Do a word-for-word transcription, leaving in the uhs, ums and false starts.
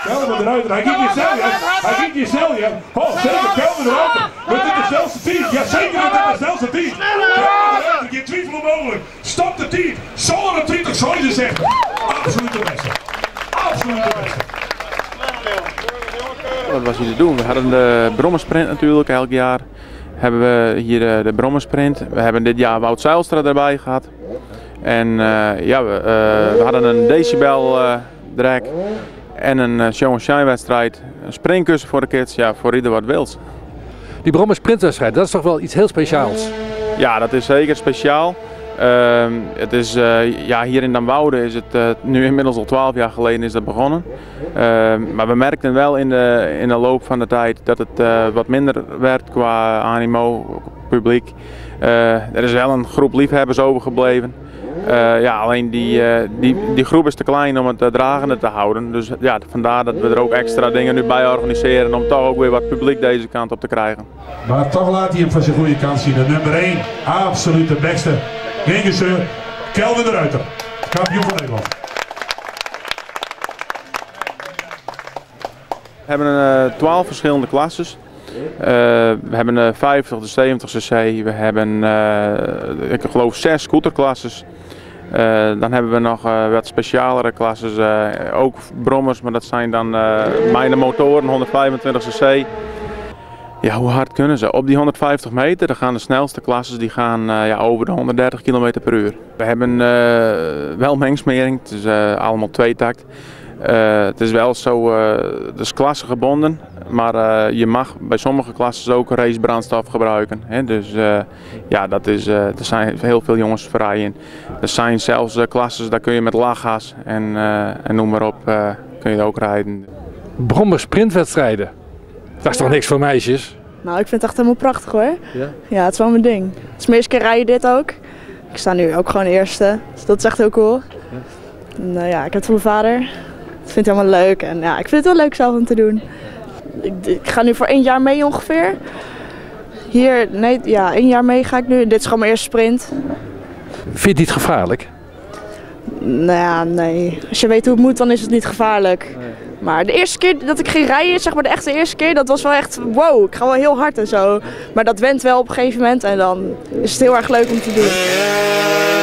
Kelvin de Ruiter, hij ging jezelf, ja. Hij ging jezelf, ja. Oh, zeker, Kelvin de Ruiter. Met dit de snelste team. Ja, zeker met dit de snelste team. Kelvin de Ruiter, geen twijfel onmogelijk. Stop de team. Zo'n twintig, zou je zeggen. Absoluut de beste. Absoluut de beste. Wat was hier te doen? We hadden de Brommersprint natuurlijk elk jaar. Hebben we hier de, de Brommersprint. We hebben dit jaar Wout Zijlstra erbij gehad. En uh, ja, we, uh, we hadden een decibel uh, drag en een uh, show and shine wedstrijd. Een springkussen voor de kids, ja, voor ieder wat wils. Die Brommersprintwedstrijd, dat is toch wel iets heel speciaals? Ja, dat is zeker speciaal. Uh, het is, uh, ja, hier in Damwoude is het uh, nu inmiddels al twaalf jaar geleden is dat begonnen. Uh, maar we merkten wel in de, in de loop van de tijd dat het uh, wat minder werd qua animo, publiek. Uh, er is wel een groep liefhebbers overgebleven. Uh, ja, alleen die, uh, die, die groep is te klein om het uh, dragende te houden. Dus ja, vandaar dat we er ook extra dingen nu bij organiseren om toch ook weer wat publiek deze kant op te krijgen. Maar toch laat hij hem van zijn goede kant zien. De nummer één, absoluut de beste. Gengische Kelvin de Ruiter, kampioen van Nederland. We hebben twaalf uh, verschillende klasses. Uh, we hebben uh, vijftig, de zeventig cc, we hebben uh, ik geloof zes scooterklasses. Uh, dan hebben we nog uh, wat specialere klasses, uh, ook brommers, maar dat zijn dan uh, mijn motoren, honderdvijfentwintig cc. Ja, hoe hard kunnen ze? Op die honderdvijftig meter, dan gaan de snelste klasses die gaan uh, ja, over de honderddertig kilometer per uur. We hebben uh, wel mengsmering, het is uh, allemaal tweetakt. Uh, het is wel zo, uh, het is klassegebonden, maar uh, je mag bij sommige klassen ook racebrandstof gebruiken. Hè? Dus uh, ja, dat is, uh, er zijn heel veel jongens vrij in. Er zijn zelfs uh, klassen, daar kun je met lachgas en, uh, en noem maar op, uh, kun je ook rijden. Brommersprintwedstrijden, dat is toch niks voor meisjes? Nou, ik vind het echt helemaal prachtig hoor. Ja? Ja, het is wel mijn ding. Het is mijn eerste keer rijden dit ook. Ik sta nu ook gewoon eerste, dus dat is echt heel cool. Ja. En, uh, ja, ik heb het van mijn vader. Ik vind het helemaal leuk en ja, ik vind het wel leuk zelf om te doen. Ik, ik ga nu voor één jaar mee ongeveer. Hier, nee, ja, één jaar mee ga ik nu. Dit is gewoon mijn eerste sprint. Vind je het niet gevaarlijk? Nou ja, nee. Als je weet hoe het moet, dan is het niet gevaarlijk. Nee. Maar de eerste keer dat ik ging rijden, zeg maar de echte eerste keer, dat was wel echt wow, ik ga wel heel hard en zo. Maar dat went wel op een gegeven moment en dan is het heel erg leuk om te doen.